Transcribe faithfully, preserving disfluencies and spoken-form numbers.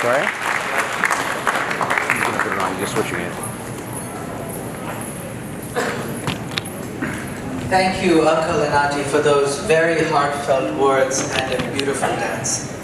Sorry? You can put it on, you're just switching it. Thank you, Uncle and Auntie, for those very heartfelt words and a beautiful dance.